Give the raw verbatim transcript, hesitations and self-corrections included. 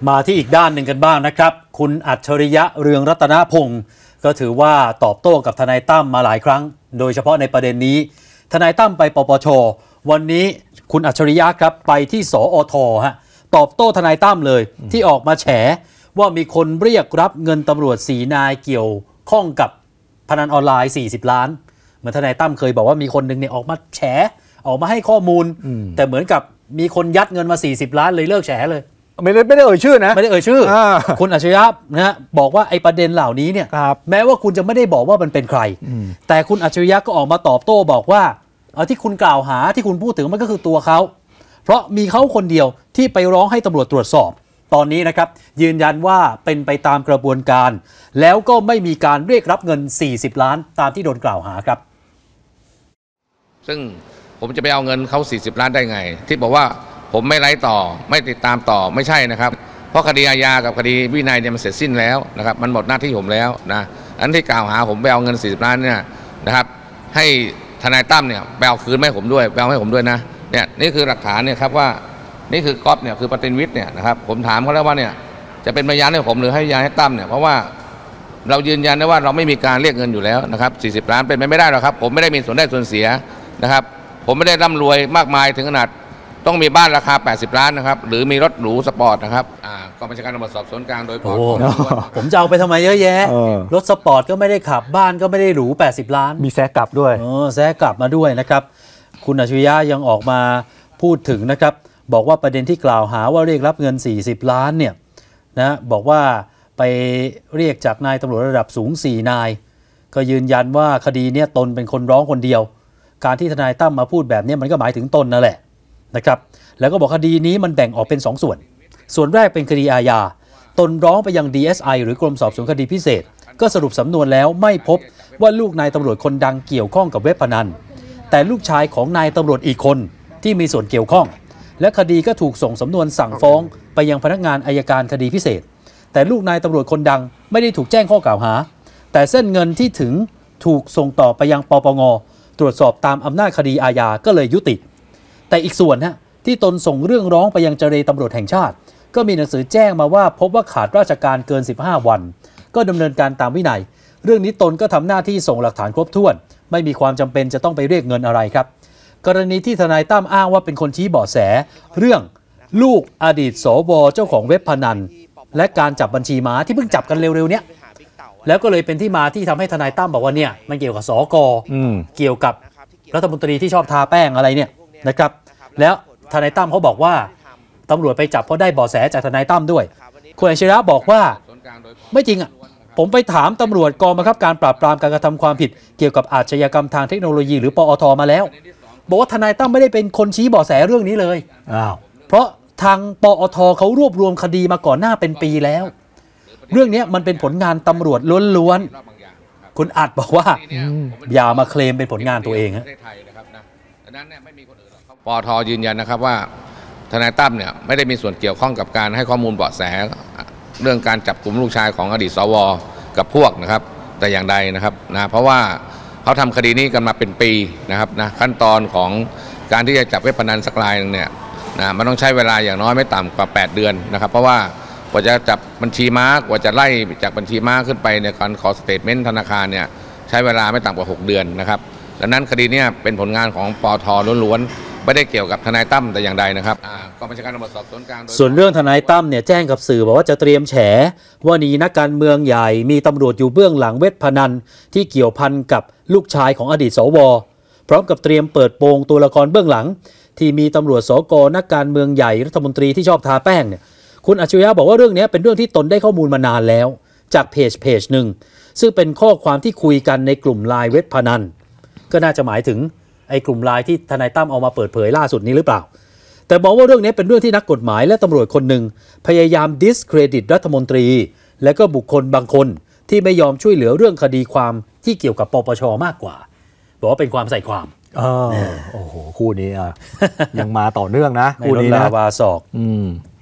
มาที่อีกด้านหนึ่งกันบ้างนะครับคุณอัจฉริยะเรืองรัตนพงศ์ก็ถือว่าตอบโต้กับทนายตั้มมาหลายครั้งโดยเฉพาะในประเด็นนี้ทนายตั้มไปปปช.วันนี้คุณอัจฉริยะครับไปที่สอท.ฮะตอบโต้ทนายตั้มเลยที่ออกมาแฉว่ามีคนเรียกรับเงินตำรวจสี่นายเกี่ยวข้องกับพนันออนไลน์สี่สิบล้านเหมือนทนายตั้มเคยบอกว่ามีคนหนึ่งเนี่ยออกมาแฉออกมาให้ข้อมูลแต่เหมือนกับมีคนยัดเงินมาสี่สิบล้านเลยเลิกแฉเลยไม่ได้ไม่ได้เอ่ยชื่อนะไม่ได้เอ่ยชื่อคุณอัจฉริยะนะฮะบอกว่าไอ้ประเด็นเหล่านี้เนี่ยแม้ว่าคุณจะไม่ได้บอกว่ามันเป็นใครแต่คุณอัจฉริยะก็ออกมาตอบโต้บอกว่าเอาที่คุณกล่าวหาที่คุณพูดถึงมันก็คือตัวเขาเพราะมีเขาคนเดียวที่ไปร้องให้ตำรวจตรวจสอบตอนนี้นะครับยืนยันว่าเป็นไปตามกระบวนการแล้วก็ไม่มีการเรียกรับเงินสี่สิบล้านตามที่โดนกล่าวหาครับซึ่งผมจะไปเอาเงินเขาสี่สิบล้านได้ไงที่บอกว่าผมไม่ไล่ต่อไม่ติดตามต่อไม่ใช่นะครับเพราะคดีอาญากับคดีวินัยเนี่ยมันเสร็จสิ้นแล้วนะครับมันหมดหน้าที่ผมแล้วนะอันที่กล่าวหาผมไปเอาเงินสี่สิบล้านเนี่ยนะครับให้ทนายตั้มเนี่ยไปเอาคืนให้ผมด้วยไปเอาให้ผมด้วยนะเนี่ยนี่คือหลักฐานเนี่ยครับว่านี่คือก๊อฟเนี่ยคือปฏิวิทย์เนี่ยนะครับผมถามเขาแล้วว่าเนี่ยจะเป็นพยานให้ผมหรือให้พยานให้ตั้มเนี่ยเพราะว่าเรายืนยันได้ว่าเราไม่มีการเรียกเงินอยู่แล้วนะครับสี่สิบล้านเป็นไปไม่ได้หรอกครับผมไม่ได้มีส่วนได้ส่วนเสียนะครับผมไม่ได้ร่ำรวยมากมายถึงขนาดต้องมีบ้านราคาแปดสิบล้านนะครับหรือมีรถหรูสปอร์ตนะครับอ่ากองบัญชาการตำรวจสอบสวนกลางโดยปอทผมจะเอาไปทำไมเยอะแยะรถสปอร์ตก็ไม่ได้ขับบ้านก็ไม่ได้หรูแปดสิบล้านมีแซกกลับด้วยเออแซกกลับมาด้วยนะครับคุณอัจฉริยะยังออกมาพูดถึงนะครับบอกว่าประเด็นที่กล่าวหาว่าเรียกรับเงินสี่สิบล้านเนี่ยนะบอกว่าไปเรียกจากนายตำรวจระดับสูงสี่นายก็ยืนยันว่าคดีนี้ตนเป็นคนร้องคนเดียวการที่ทนายตั้มมาพูดแบบนี้มันก็หมายถึงตนนั่นแหละนะครับแล้วก็บอกคดีนี้มันแบ่งออกเป็นสองส่วนส่วนแรกเป็นคดีอาญาตนร้องไปยัง ดี เอส ไอ หรือกรมสอบสวนคดีพิเศษก็สรุปสำนวนแล้วไม่พบว่าลูกนายตำรวจคนดังเกี่ยวข้องกับเว็บพนันแต่ลูกชายของนายตำรวจอีกคนที่มีส่วนเกี่ยวข้องและคดีก็ถูกส่งสำนวนสั่งฟ้องไปยังพนักงานอัยการคดีพิเศษแต่ลูกนายตำรวจคนดังไม่ได้ถูกแจ้งข้อกล่าวหาแต่เส้นเงินที่ถึงถูกส่งต่อไปยังปปง.ตรวจสอบตามอำนาจคดีอาญาก็เลยยุติแต่อีกส่วนฮะที่ตนส่งเรื่องร้องไปยังเจรตำรวจแห่งชาติก็มีหนังสือแจ้งมาว่าพบว่าขาดราชการเกินสิบห้าวันก็ดำเนินการตามวินัยเรื่องนี้ตนก็ทำหน้าที่ส่งหลักฐานครบถ้วนไม่มีความจำเป็นจะต้องไปเรียกเงินอะไรครับกรณีที่ทนายตั้มอ้างว่าเป็นคนชี้เบาะแสเรื่องลูกอดีตสวเจ้าของเว็บพนันและการจับบัญชีม้าที่เพิ่งจับกันเร็วๆเนี้ยแล้วก็เลยเป็นที่มาที่ทำให้ทนายตั้มบอกว่าเนี่ยมันเกี่ยวกับสก.เกี่ยวกับรัฐมนตรีที่ชอบทาแป้งอะไรเนี่ยนะครับแล้วทนายตั้มเขาบอกว่าตำรวจไปจับเพราะได้เบาะแสจากทนายตั้มด้วยคุณอัจฉริยะบอกว่าไม่จริงอ่ะผมไปถามตำรวจกองบังคับการปราบปรามการกระทำความผิดเกี่ยวกับอาชญากรรมทางเทคโนโลยีหรือปอทมาแล้วบอกว่าทนายตั้มไม่ได้เป็นคนชี้เบาะแสเรื่องนี้เลยอ้าวเพราะทางปอทเขารวบรวมคดีมาก่อนหน้าเป็นปีแล้วเรื่องนี้มันเป็นผลงานตำรวจล้วนๆคุณอัดบอกว่าอย่ามาเคลมเป็นผลงานตัวเองฮะปอทยืนยันนะครับว่าทนายตั้มเนี่ยไม่ได้มีส่วนเกี่ยวข้องกับการให้ข้อมูลเบาะแสเรื่องการจับกลุ่มลูกชายของอดีตสวกับพวกนะครับแต่อย่างใดนะครับนะเพราะว่าเขาทำคดีนี้กันมาเป็นปีนะครับนะขั้นตอนของการที่จะจับเว็บพนันสักรายนึงเนี่ยนะมันต้องใช้เวลาอย่างน้อยไม่ต่ำกว่าแปดเดือนนะครับเพราะว่ากว่าจะจับบัญชีม้ากว่าจะไล่จากบัญชีม้าขึ้นไปในการขอสเตทเมนต์ธนาคารเนี่ยใช้เวลาไม่ต่ำกว่าหกเดือนนะครับดังนั้นคดีนี้เป็นผลงานของปอทล้วนๆไม่ได้เกี่ยวกับทนายตั้มแต่อย่างใดนะครับกองบัญชาการตำรวจสอบสวนกลางส่วนเรื่องทนายตั้มเนี่ยแจ้งกับสื่อบอกว่าจะเตรียมแฉว่านี่นักการเมืองใหญ่มีตำรวจอยู่เบื้องหลังเว็บพนันที่เกี่ยวพันกับลูกชายของอดีตสวพร้อมกับเตรียมเปิดโปงตัวละครเบื้องหลังที่มีตำรวจสกนักการเมืองใหญ่รัฐมนตรีที่ชอบทาแป้งเนี่ยคุณอัจฉริยะบอกว่าเรื่องนี้เป็นเรื่องที่ตนได้ข้อมูลมานานแล้วจากเพจเพจหนึ่งซึ่งเป็นข้อความที่คุยกันในกลุ่มไลน์เว็บพนันก็น่าจะหมายถึงไอ้กลุ่มไลน์ที่ทนายตั้มเอามาเปิดเผยล่าสุดนี้หรือเปล่าแต่บอกว่าเรื่องนี้เป็นเรื่องที่นักกฎหมายและตำรวจคนหนึ่งพยายามดิสเครดิตรัฐมนตรีและก็บุคคลบางคนที่ไม่ยอมช่วยเหลือเรื่องคดีความที่เกี่ยวกับปปช.มากกว่าบอกว่าเป็นความใส่ความโอ้โหคู่นี้อ่ะ ยังมาต่อเนื่องนะคู่นี้นะลาวาศอก